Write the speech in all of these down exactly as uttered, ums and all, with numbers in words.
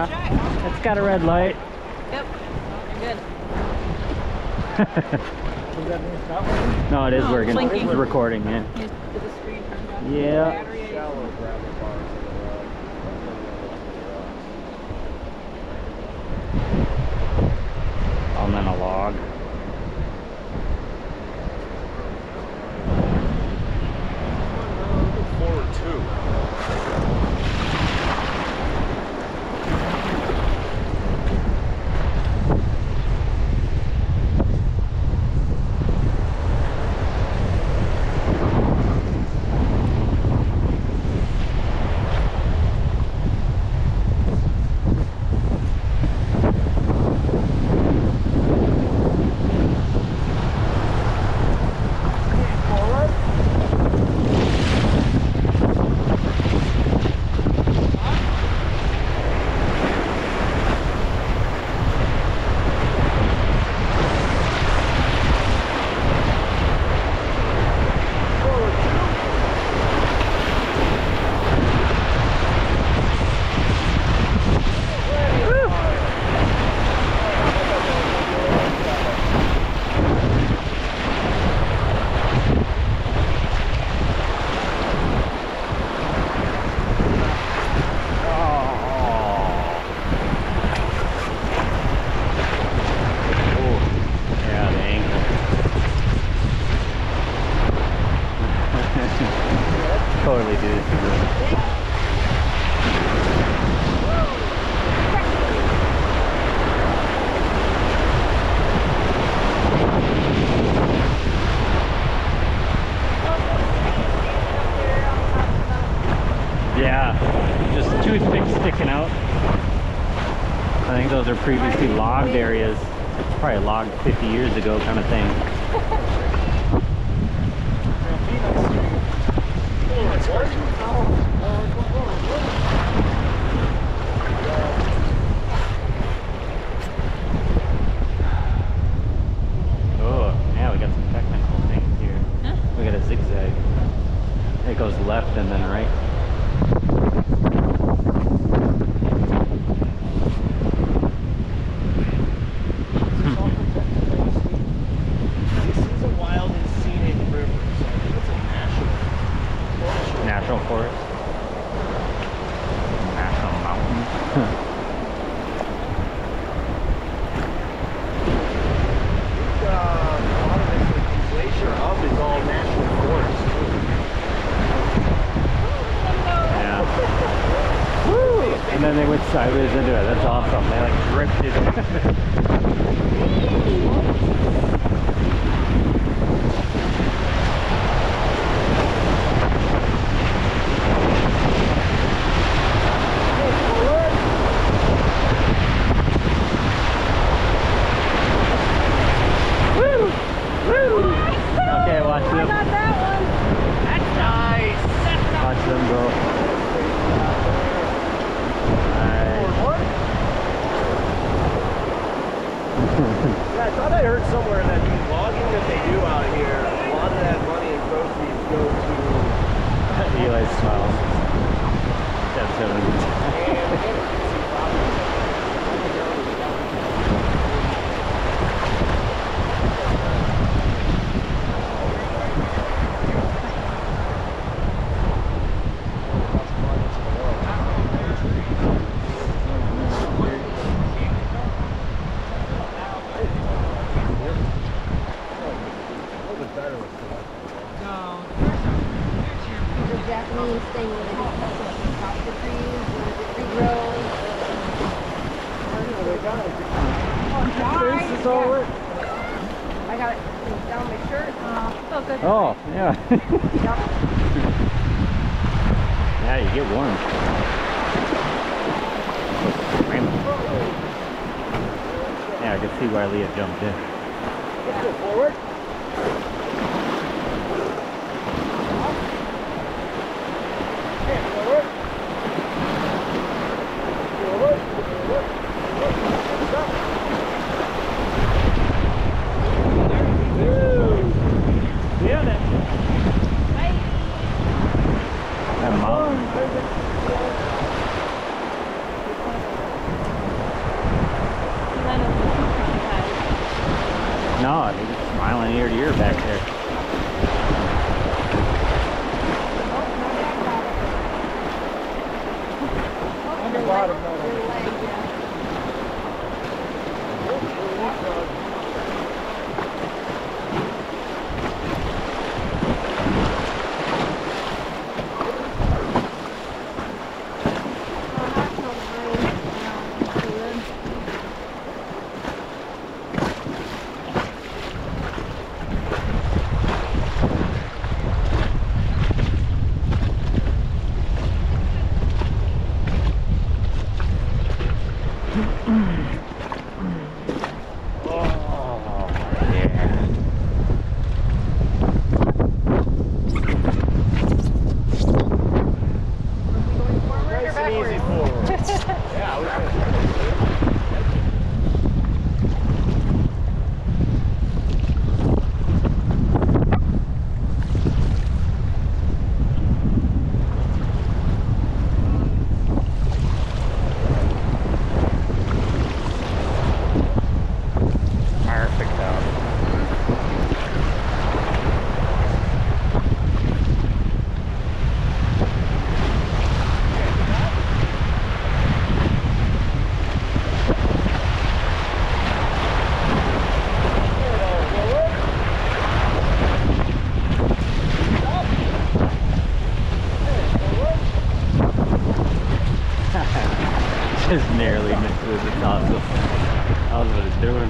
Yeah, it's got a red light. Yep, you're good. Does that mean it's not working? No, it is No, working. blinking. It's recording, yeah. Is the screen turned on? Yeah. Battery. Shallow gravel bars in the rock. And then a log. Look forward too. Totally, dude. Yeah, just toothpicks sticking out. I think those are previously logged areas. Probably logged fifty years ago kind of thing. Oh, yeah, we got some technical things here. Huh? We got a zigzag. It goes left and then right. This is a wild and scenic river, so it's a national forest. National forest. National mountain. Uh, a lot of this like, glacier up is all national forest. Yeah. Woo! And then they went sideways into it. That's awesome. They like drifted. Okay, watch them. I got that one. That's nice. Watch them go. Nice. Yeah, I thought I heard somewhere that the logging that they do out here, a lot of that money and proceeds go to Eli smiles. That's so The Japanese thing where they just chop the trees and regrow. This is all work. I got it down my shirt. Uh, oh, good. Oh, yeah. Yep. Yeah, you get warm. Yeah, I can see why Leah jumped in. Let's go forward. Okay, forward. Forward. Forward. Forward. Stop. Yeah, that. That mountain. No, they're just smiling ear to ear back there. Underwater, no, no. Their legs, yeah. Nice and easy forward. Yeah, we Perfect out. Just narrowly missed with the tassel. That was what it's doing.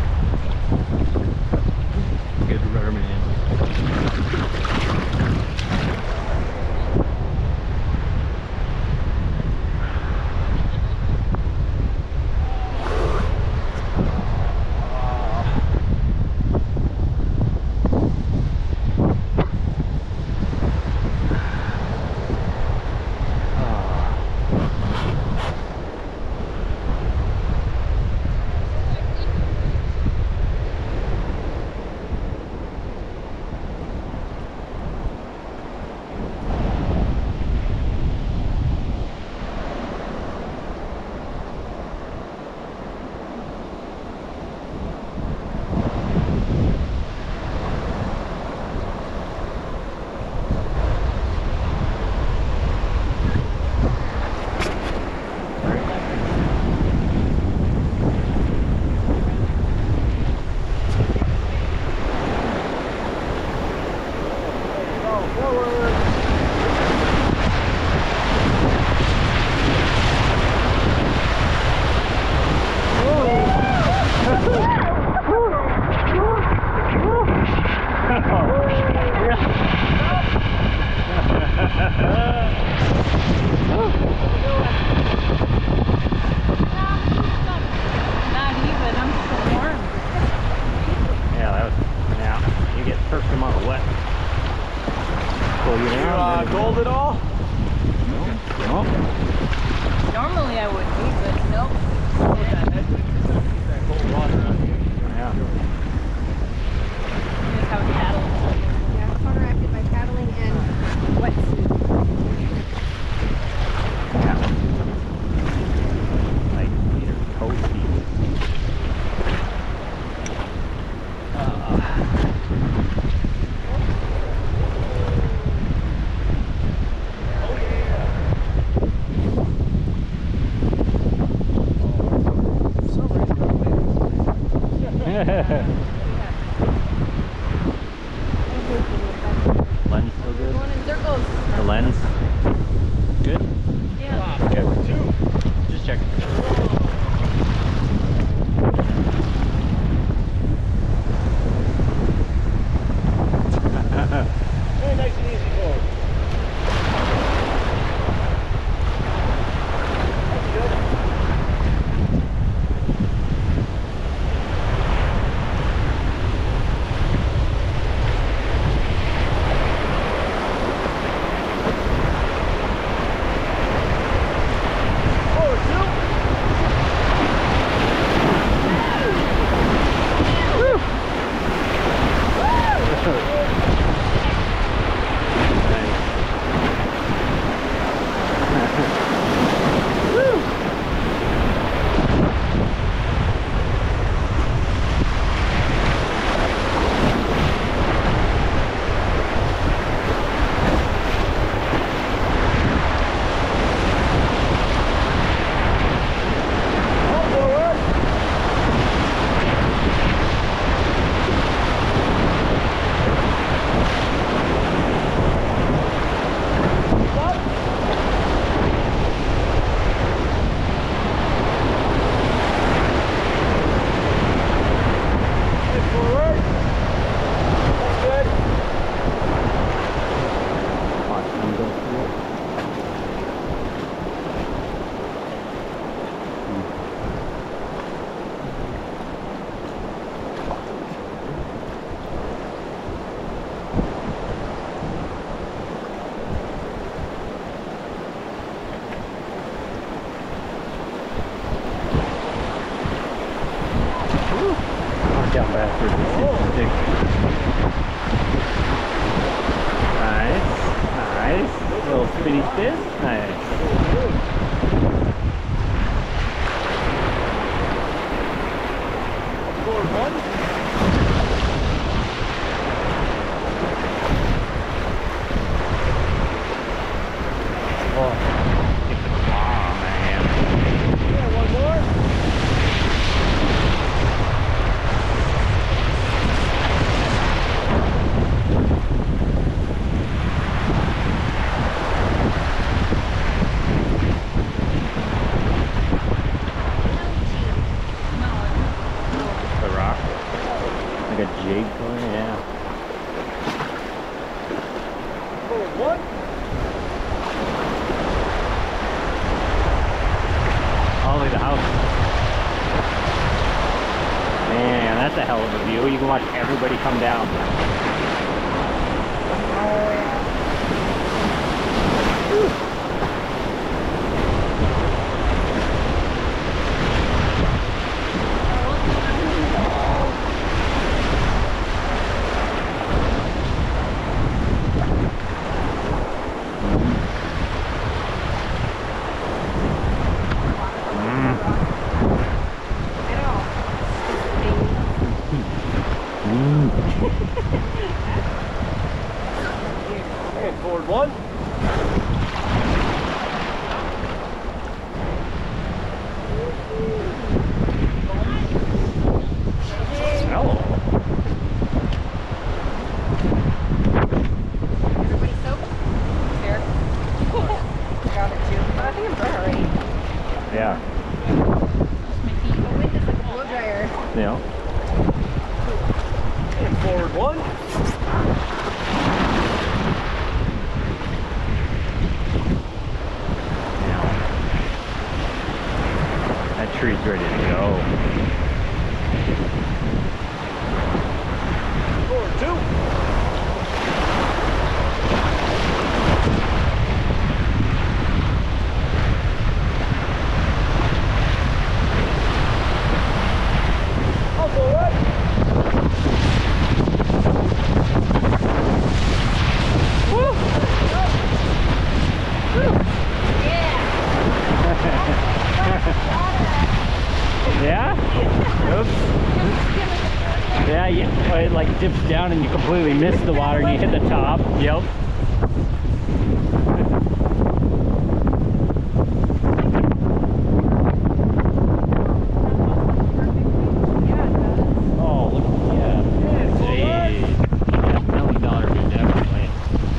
Good rudder, man. Not even. I'm so warm. Yeah, that was, yeah, you get perfect amount of wet. Pull you You down. uh, then- gold at all? No. Normally I would be, but nope. Keep that cold water on you. Yeah. Just have a paddle. Yeah, counteracted by paddling and wetsuit. Yeah. Like, either toasty. Lens still good? Going in circles. The lens? Good? Yeah. Yeah, two. Just check. Very nice and easy forward. That's good. Bastard decision stick. Nice. Nice. Little spinny spin. Nice. Forward one. Oh, get the claw, man. Yeah, one more. The rock. Like a jade color, yeah. Forward one. Oh, look at the house. Man, that's a hell of a view. You can watch everybody come down. And forward one. Hello. Everybody soaked? Here. Got it too. I think I'm dry already. Yeah. My feet. The wind is like a blow dryer. Yeah. And forward one. That tree's ready to go. Forward two. I'll go right. Yeah? Oops. Yeah, yeah. It like dips down and you completely miss the water and you hit the top. Yep. Oh, look, yeah. Hey. Yeah, million dollar view, definitely.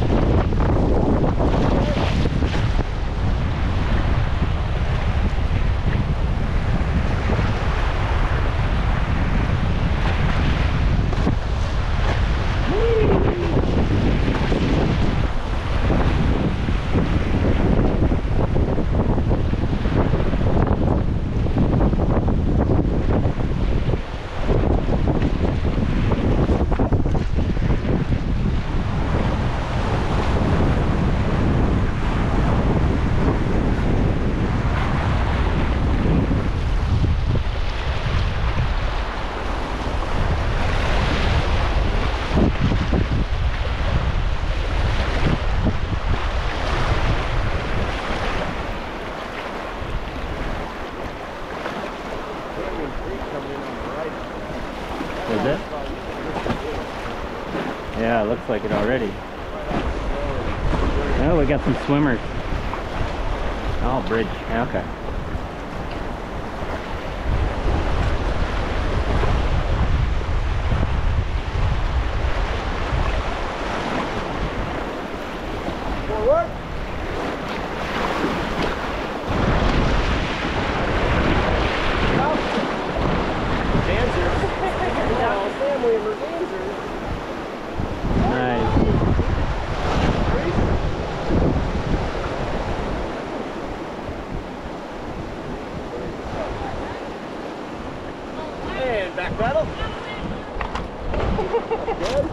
Is it? Yeah, it looks like it already. Oh, we got some swimmers. Oh, bridge. Okay. Forward. Dancers. Oh, family of her dancers. Nice. And back pedal. Good.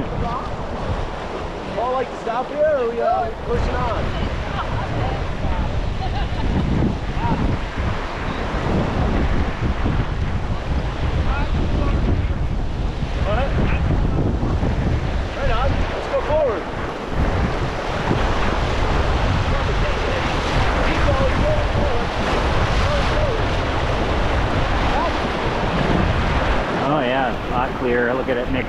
All like to stop here, or are we uh, pushing on? clear. Look at it mix.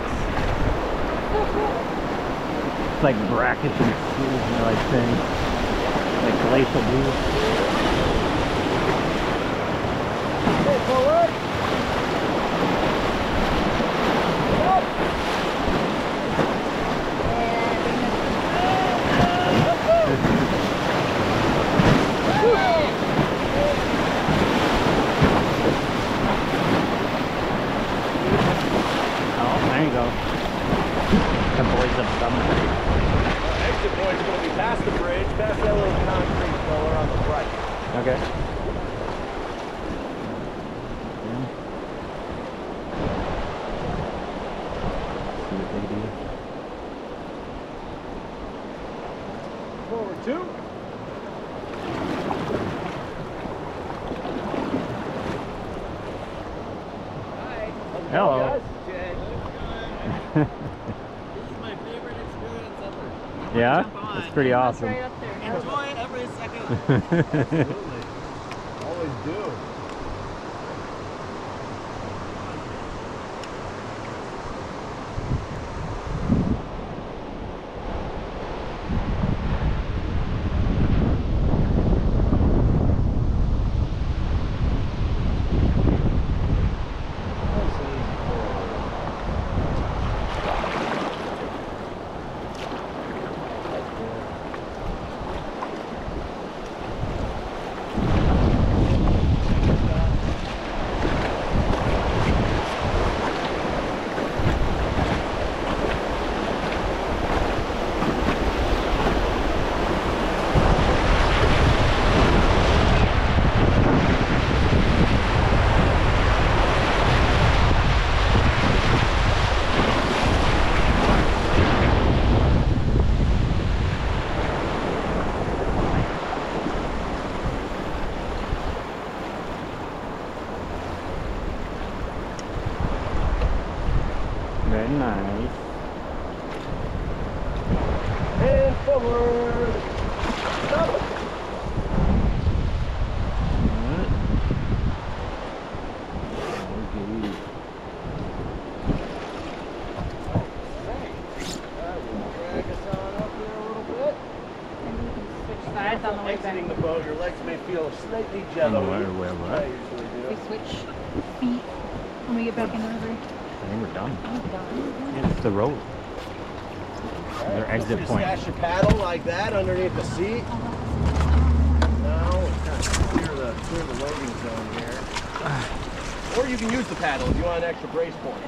It's like brackish and you know, like thing. Like glacial blue. Okay, forward. Oh, there you go. The boys of summer. Our exit point's going to be past the bridge, past that little concrete pillar on the right. Okay. See what they do. Forward two. Hello. This is my favorite experience ever. Yeah? Jump on. It's pretty That's awesome. right up there. Enjoy every second. Always do. Very nice. And forward. Stop. Good. Okay. That will drag us on up there a little bit. Switch sides on the way back. Exiting the boat, your legs may feel slightly On jello. the way, where we're at. I usually We do. switch feet when we get back in the river. I think we're done. Oh, done. Yeah, it's the road. Their exit Just point. stash your paddle like that underneath the seat. Now we're kind of clear the clear the loading zone here. Or you can use the paddle if you want an extra brace point.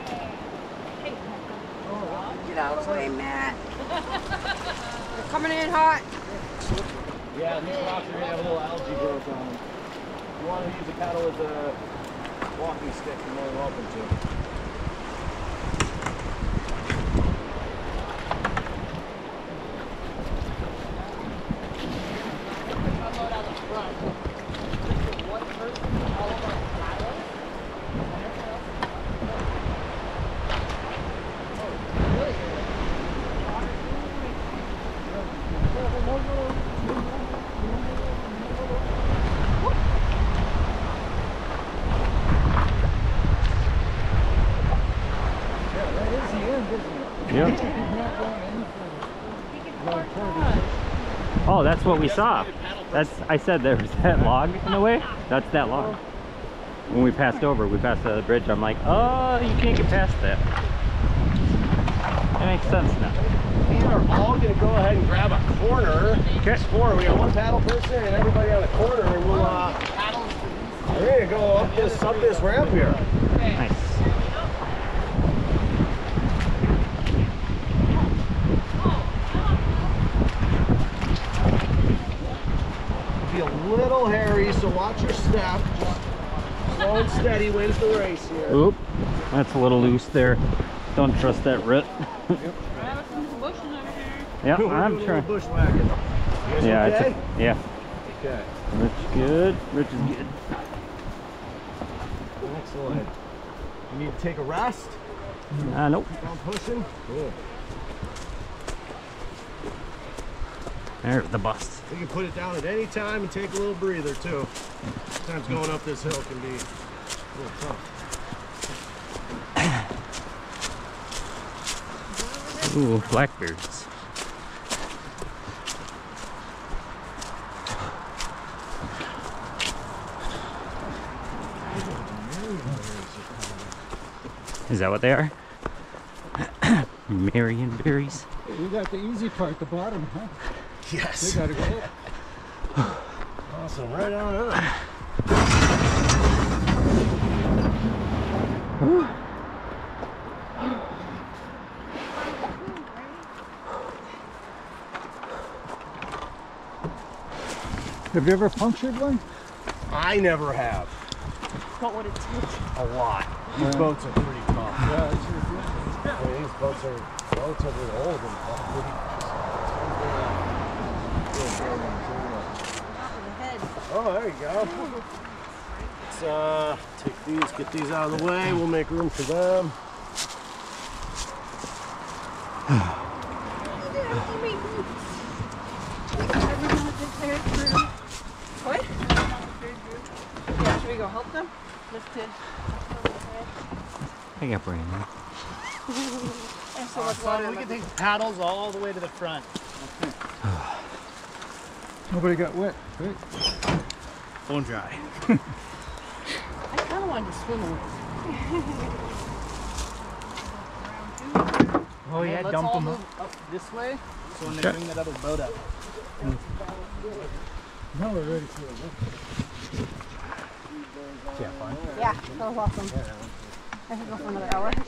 Get out of the way, Matt. They're coming in hot. Yeah, these rocks are gonna have a little algae growth on them. If you want to use the paddle as a walking stick, you're more than welcome to. Yep. Oh, that's what we saw. That's I said there was that log in the way. That's that log. When we passed over, we passed the bridge. I'm like, oh, you can't get past that. That makes sense now. We are all going to go ahead and grab a corner. Okay. Four. We got one paddle person and everybody on a corner, and we'll uh, we're going to go up this up this ramp here. Nice. Be a little hairy, so watch your step. Just slow and steady wins the race here. Oop, that's a little loose there. Don't trust that root. Yep, We're I'm doing a trying. little bushwhacking. You guys Yeah, okay? it's a, yeah. Okay. Rich good. Rich is good. Excellent. You need to take a rest. Ah, nope. Keep on pushing. Cool. There's the bust. You can put it down at any time and take a little breather too. Sometimes going up this hill can be a little tough. Ooh, blackbirds. Is that what they are? Marion berries. We got the easy part, the bottom, huh? Yes. We gotta go up. Awesome, right on up. Have you ever punctured one? I never have. What would it take? A lot. These Yeah. boats are pretty tough. Yeah, it's ridiculous. I mean, these boats are relatively old and pretty. Top of the head. Oh, there you go. Let's uh, take these, get these out of the way. We'll make room for them. What? Yeah, should we go help them? Lift it. I got Brandon. There's so much water. We can take paddles all the way to the front. Nobody got wet, right? Bone dry. I kind of wanted to swim a little. Oh yeah, Let's dump all them move up, up this way. So when they Okay. bring that other boat up. Now we're ready for it. Yeah, that was awesome. I could go for another hour.